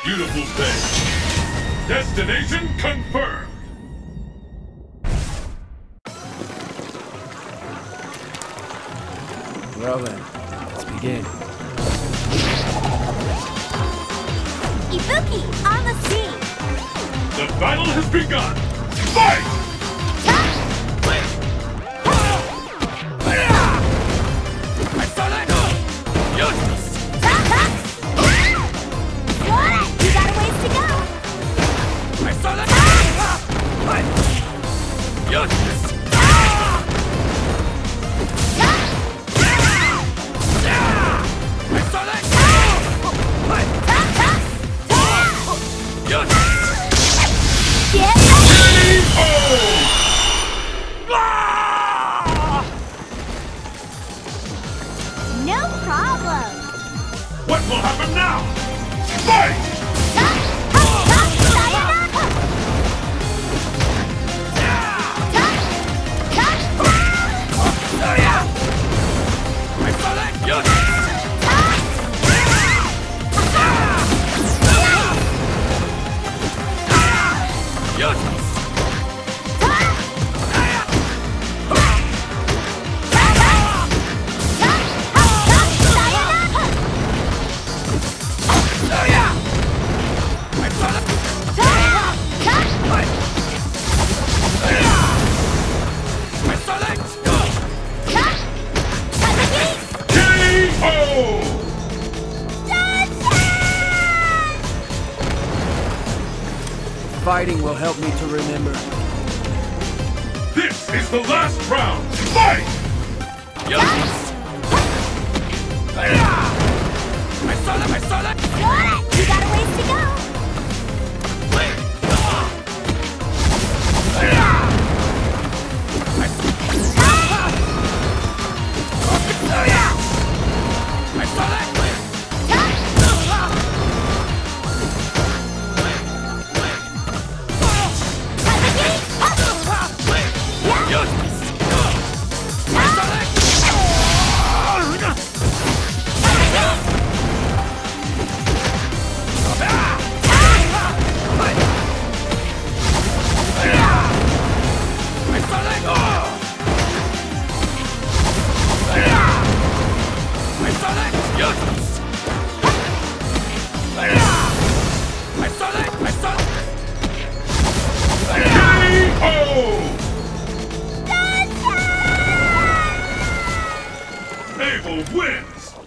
Beautiful day. Destination confirmed. Well then, let's begin. Ibuki, on the scene! The battle has begun! Fight! You got a ways to go! Get no problem! What will happen now? Fight! Fighting will help me to remember. This is the last round! Fight! You got a ways to go! Abel wins!